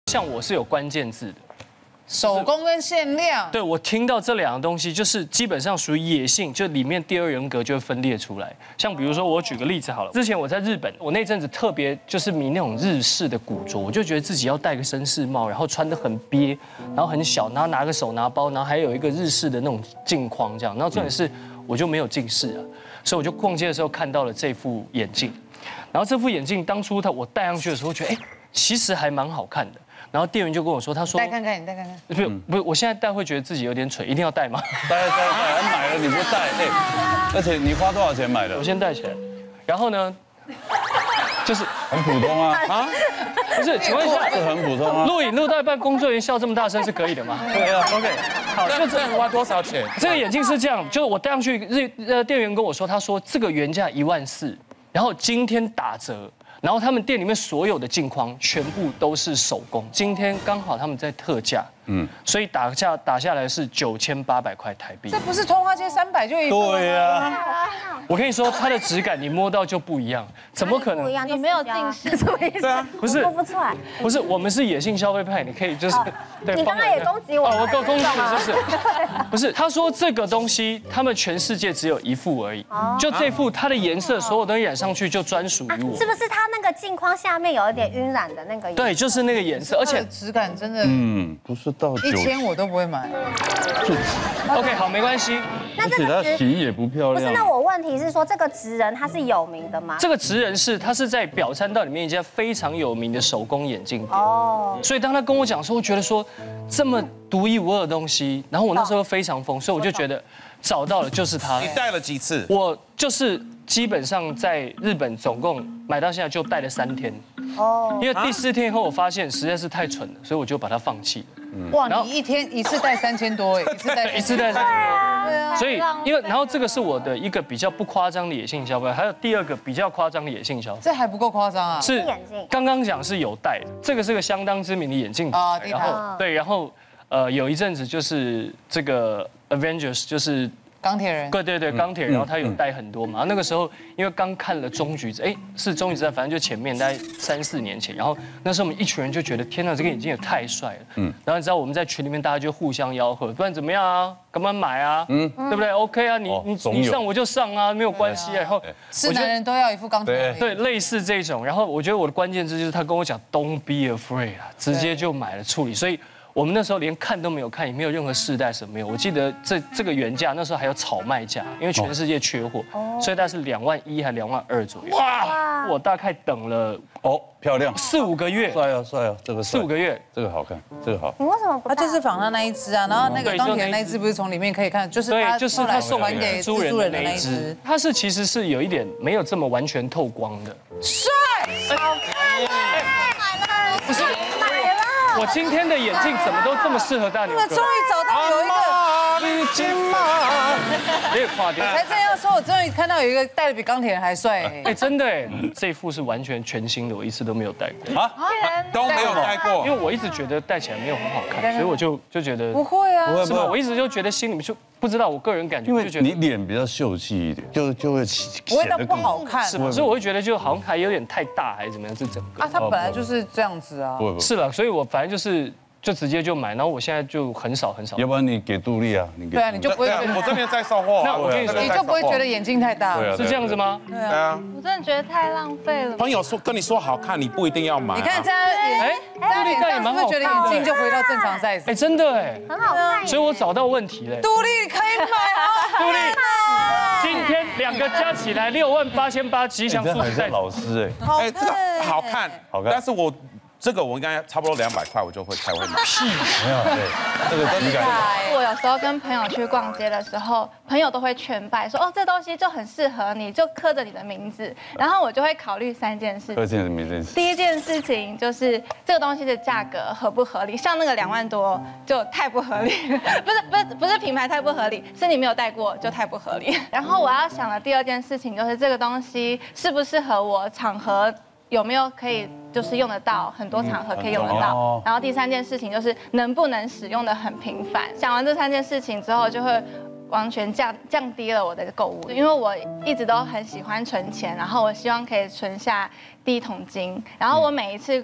像我是有关键字的。 手工跟限量， 对我听到这两个东西，就是基本上属于野性，就里面第二人格就会分裂出来。像比如说，我举个例子好了，之前我在日本，我那阵子特别就是迷那种日式的古着，我就觉得自己要戴个绅士帽，然后穿得很憋，然后很小，然后拿个手拿包，然后还有一个日式的那种镜框这样。然后重点是我就没有近视啊，所以我就逛街的时候看到了这副眼镜，然后这副眼镜当初我戴上去的时候，觉得其实还蛮好看的。 然后店员就跟我说，他说戴看看，你戴看看。 不是，我现在戴会觉得自己有点蠢，一定要戴吗？ 戴，买了你不戴，而且你花多少钱买的？ 我先戴起来，然后呢，就是很普通啊， 不是，请问一下， 这很普通啊。 录影录到一半，工作人员笑这么大声是可以的吗？ 对啊 ，OK， 好， 那这样花多少钱？ 这个眼镜是这样，就是我戴上去，店员跟我说，他说这个原价14000，然后今天打折。 然后他们店里面所有的镜框全部都是手工，今天刚好他们在特价，所以打下来是9800块台币。 这不是通化街300就一副？ 对呀， 我跟你说，它的质感你摸到就不一样，怎么可能？ 不一样，你没有近视，什么意思？ 对啊， 不是摸不出来。 不是，我们是野性消费派，你可以就是对。 你刚刚也攻击我， 我攻击你是不是？不是，他说这个东西他们全世界只有一副而已，就这副它的颜色所有东西染上去就专属于我。 是不是它那个镜框下面有一点晕染的那个？ 对，就是那个颜色，而且质感真的， 不是到 1000我都不会买。 OK， 好，没关系。 那这个它洗也不漂亮。 不是，那我问题是说这个职人他是有名的吗？ 这个职人他是在表参道里面一家非常有名的手工眼镜店。 哦。 所以当他跟我讲说，我觉得说这么独一无二的东西，然后我那时候非常疯，所以我就觉得找到了就是它。 你戴了几次？ 我就是基本上在日本总共买到现在就戴了3天。 哦。 因为第4天以后我发现实在是太蠢了，所以我就把它放弃了。 哇，你一天一次戴3000多哎， 一次戴3000多。 对啊。 所以然后这个是我的一个比较不夸张的野性消费，还有第二个比较夸张的野性消费。 这还不够夸张啊！ 是刚刚讲是有戴的，这个是个相当知名的眼镜品牌，然后对，然后有一阵子就是这个 Avengers 就是钢铁人， 对钢铁人，然后他有戴很多嘛。那个时候因为刚看了终局之，是终局之战，反正就前面大概3、4年前，然后那时候我们一群人就觉得天哪，这个眼镜也太帅了，然后你知道我们在群里面大家就互相吆喝，不然怎么样啊？干嘛买啊？对不对 ？OK 啊，你上我就上啊，没有关系啊。然后是男人都要一副钢铁人， 对，类似这种。然后我觉得我的关键字就是他跟我讲 Don't be afraid 啊，直接就买了处理，所以。我们那时候连看都没有看，也没有任何试戴什么没有。我记得这个原价那时候还有炒卖价，因为全世界缺货，所以大概是21000还22000左右。哇！我大概等了漂亮 4、5个月， 帅啊，这个 4、5个月， 这个好看，这个好。 你为什么不戴？ 他就是仿他那一只啊，然后那个钢铁人那一只不是从里面可以看，就是他送还给蜘蛛人的那一只。 它其实是有一点没有这么完全透光的。 帅， 好看耶！买了， 不是买了。 我今天的眼镜怎么都这么适合大牛哥？ 终于找到有一个， 有点夸张。 才这样说，我终于看到有一个戴的比钢铁人还帅真的这副是完全全新的，我一次都没有戴过啊，都没有戴过， 因为我一直觉得戴起来没有很好看，所以我就觉得不会啊， 是吗？我一直就觉得心里面就不知道，我个人感觉因为就觉得你脸比较秀气一点，就会不会到不好看， 是吗？所以我会觉得就好像还有点太大还是怎么样，这整个啊，他本来就是这样子啊， 是了，所以我反正就直接就买，然后我现在就很少。 要不然你给杜丽啊， 对啊，你就不会， 我这边在售货， 那我跟你说， 你就不会觉得眼睛太大， 是这样子吗？ 对啊， 我真的觉得太浪费了。 朋友说跟你说好看，你不一定要买。 你看这样， 杜丽戴也蛮好看， 是不是觉得眼睛就回到正常 size？ 真的很好看。 所以我找到问题了。 杜丽可以买啊， 杜丽，今天2个加起来68800吉祥数字在老师这个好看，但是这个我应该差不多200块，我就会才会买。 没有对，这个质感。 我有时候跟朋友去逛街的时候，朋友都会劝败说，这东西就很适合你，就刻着你的名字。然后我就会考虑3件事。第一件事情就是这个东西的价格合不合理，像那个2万多就太不合理，不是品牌太不合理，是你没有戴过就太不合理。然后我要想的第2件事情就是这个东西适不适合我场合。有没有可以就是用得到，很多场合可以用得到。然后第3件事情就是能不能使用的很频繁。想完这3件事情之后，就会完全降低了我的购物，因为我一直都很喜欢存钱，然后我希望可以存下第1桶金。然后我每一次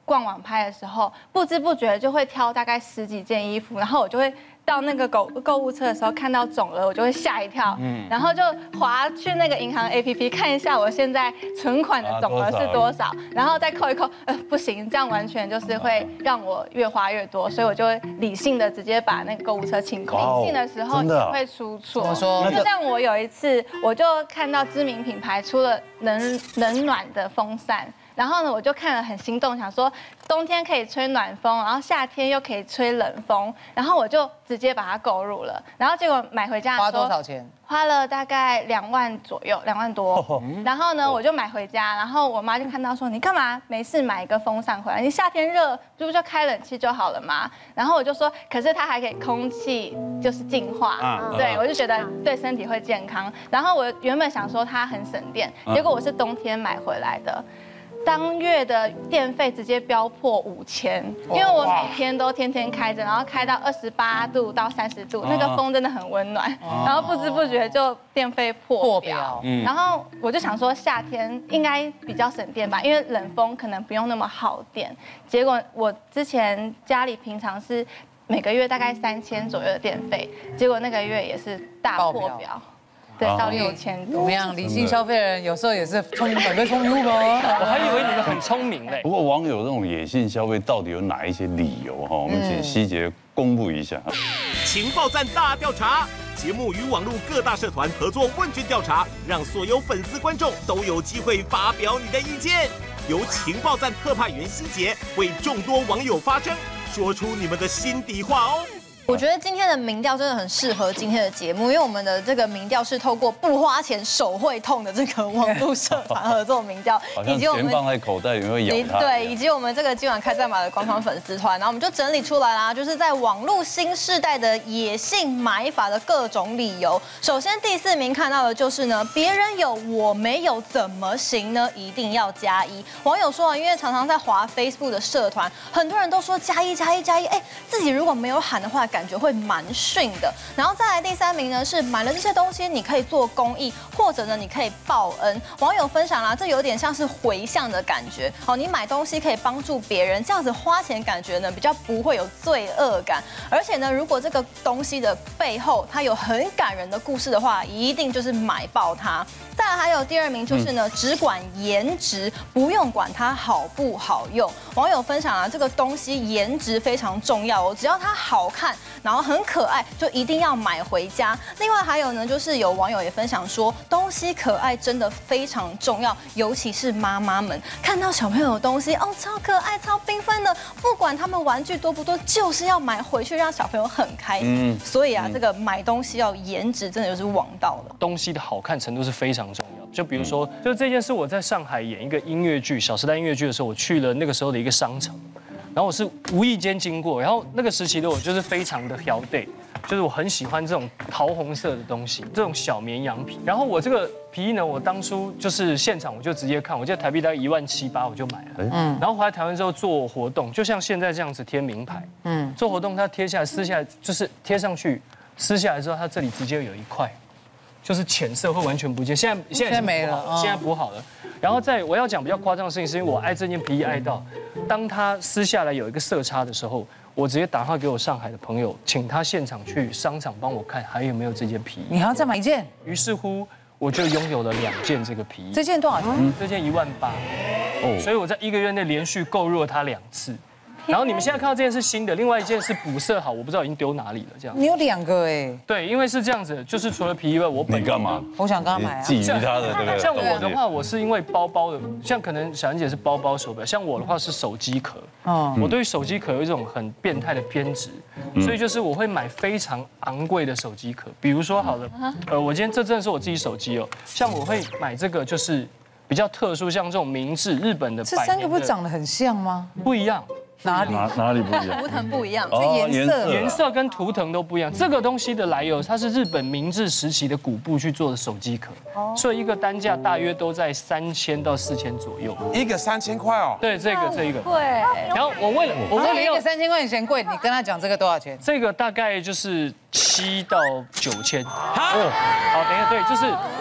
逛网拍的时候，不知不觉就会挑大概10几件衣服，然后我就会到那个购物车的时候看到总额，我就会吓一跳，然后就滑去那个银行 APP 看一下我现在存款的总额是多少，然后再扣一扣，不行，这样完全就是会让我越花越多，所以我就会理性的直接把那个购物车清空。理性的时候也会出错， 怎么说？ 就像我有一次，我就看到知名品牌出了冷暖的风扇。然后呢，我就看了很心动，想说冬天可以吹暖风，然后夏天又可以吹冷风，然后我就直接把它购入了。然后结果买回家的时候， 花多少钱？ 花了大概2万左右，2万多。然后呢，我就买回家，然后我妈就看到说，你干嘛没事买一个风扇回来？你夏天热，不就开冷气就好了吗？然后我就说，可是它还可以空气就是净化，对我就觉得对身体会健康。然后我原本想说它很省电，结果我是冬天买回来的。当月的电费直接飙破5000，因为我每天都天天开着，然后开到28度到30度，那个风真的很温暖，然后不知不觉就电费破表。然后我就想说夏天应该比较省电吧，因为冷风可能不用那么耗电。结果我之前家里平常是每个月大概3000左右的电费，结果那个月也是大破表。对，到6000多。 怎么样？理性消费人有时候也是准备聪明吗？ 我还以为你们很聪明嘞。 不过网友这种野性消费到底有哪一些理由哈？我们请希杰公布一下。 情报站大调查，节目与网络各大社团合作问卷调查，让所有粉丝观众都有机会发表你的意见。由情报站特派员希杰为众多网友发声，说出你们的心底话哦。 我觉得今天的民调真的很适合今天的节目，因为我们的这个民调是透过不花钱手会痛的这个网络社团合作民调， 以及我们钱放在口袋里会咬它， 对，以及我们这个今晚开战马的官方粉丝团，然后我们就整理出来啦，就是在网络新世代的野性买法的各种理由。首先第4名看到的就是呢，别人有我没有怎么行呢？一定要加1。网友说啊，因为常常在滑 Facebook 的社团，很多人都说加1加1加1，哎，自己如果没有喊的话，感觉会蛮逊的。然后再来第3名呢，是买了这些东西，你可以做公益，或者呢，你可以报恩。网友分享啦，这有点像是回向的感觉。哦，你买东西可以帮助别人，这样子花钱感觉呢比较不会有罪恶感。而且呢，如果这个东西的背后它有很感人的故事的话，一定就是买爆它。再来还有第2名就是呢，只管颜值，不用管它好不好用。网友分享啊，这个东西颜值非常重要哦，只要它好看，然后很可爱，就一定要买回家。另外还有呢，就是有网友也分享说，东西可爱真的非常重要，尤其是妈妈们看到小朋友的东西哦，超可爱、超缤纷的，不管他们玩具多不多，就是要买回去让小朋友很开心。所以啊，这个买东西要颜值，真的就是王道了。 东西的好看程度是非常重要。就比如说，就这件事，我在上海演一个音乐剧《小时代》音乐剧的时候，我去了那个时候的一个商场，然后我是无意间经过，然后那个时期的我就是非常的挑对，就是我很喜欢这种桃红色的东西，这种小绵羊皮。然后我这个皮衣呢，我当初就是现场我就直接看，我记得台币大概1.7万8，我就买了。然后回来台湾之后做活动，就像现在这样子贴名牌。做活动它贴下来撕下来，就是贴上去，撕下来之后它这里直接有一块。就是浅色会完全不见，现在没了，现在补好了。然后我要讲比较夸张的事情，是因为我爱这件皮衣爱到，当它撕下来有一个色差的时候，我直接打电话给我上海的朋友，请他现场去商场帮我看还有没有这件皮衣。 你还要再买1件？ 于是乎我就拥有了2件这个皮衣。 这件多少钱？ 这件1.8万。所以我在1个月内连续购入了它2次。然后你们现在看到这件是新的，另外一件是补色好，我不知道已经丢哪里了。这样。 你有2个哎。对， 因为是这样子，就是除了皮衣外，我本你干嘛？ 我想跟他买啊。 觊觎他的，对不对？ 像我的话，我是因为包包的，像可能小妍姐是包包手表，像我的话是手机壳。我对于手机壳有一种很变态的偏执，所以就是我会买非常昂贵的手机壳，比如说好了，我今天这真的是我自己手机哦，像我会买这个就是比较特殊，像这种明治日本的。 这3个不是长得很像吗？ 不一样。 哪里不一样？ 图腾不一样， 颜色跟图腾都不一样。这个东西的来由，它是日本明治时期的古布去做的手机壳，所以一个单价大约都在3000到4000左右。 一个3000块哦。 对，这一个贵。 然后我为了一个3000块钱贵，你跟他讲这个多少钱？ 这个大概就是7到9千。好，等一下，对，就是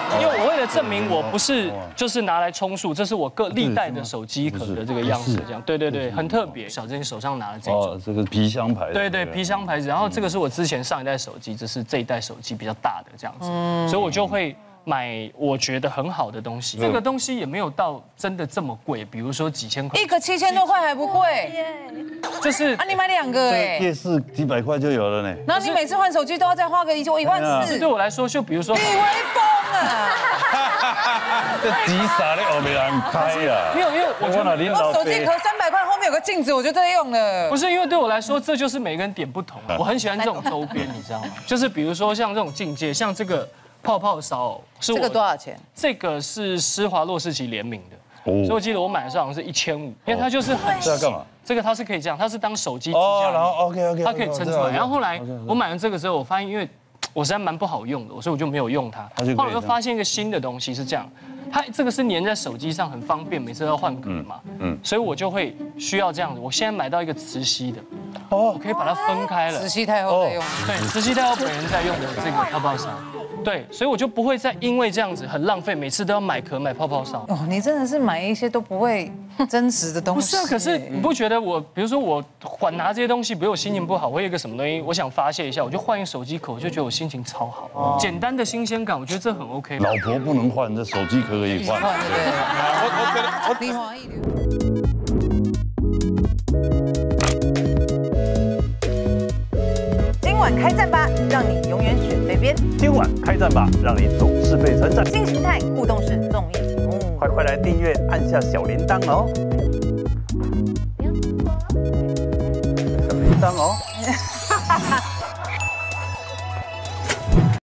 因为我为了证明我不是就是拿来充数，这是我历代的手机壳的这个样式，这样。对，很特别。小珍手上拿了这种， 这个皮箱牌。 对，皮箱牌子。然后这个是我之前上一代手机，这是这一代手机比较大的这样子，所以我就会买我觉得很好的东西。这个东西也没有到真的这么贵，比如说几千块， 一个7000多块还不贵， 就是啊，你买2个哎， 夜市几百块就有了呢。 然后你每次换手机都要再花个14000， 对我来说，就比如说， 你威风啊！ 这急啥的我没人开呀， 没有，因为我觉得手机壳300块，后面有个镜子，我就这用了。 不是因为对我来说，这就是每个人点不同。我很喜欢这种周边，你知道吗？就是比如说像这种境界，像这个泡泡烧，是我这个多少钱？ 这个是施华洛世奇联名的。所以我记得我买的时候好像是1500，因为它就是很这要干嘛？ 这个它是可以这样，它是当手机支架， 然后 OK， 它可以撑出来。然后后来我买完这个之后，我发现因为我实在蛮不好用的，所以我就没有用它。后来又发现一个新的东西是这样，它这个是粘在手机上很方便，每次都要换壳嘛，所以我就会需要这样子。我现在买到一个磁吸的，我可以把它分开了。 磁吸太后在用， 对，磁吸太后本人在用的这个泡泡烧。对，所以我就不会再因为这样子很浪费，每次都要买壳买泡泡烧。 哦，你真的是买一些都不会真实的东西。 不是啊，可是你不觉得我，比如说我管拿这些东西，比如我心情不好，我有一个什么东西，我想发泄一下，我就换一个手机壳，我就觉得我心情超好。简单的新鲜感，我觉得这很 OK。 老婆不能换，这手机壳可以换。 对， 我觉得你换一点。 今晚开战吧，让你永远选对边。 今晚开战吧，让你总是被称赞。 新形态互动式综艺节目， 快来订阅，按下小铃铛哦。小铃铛哦。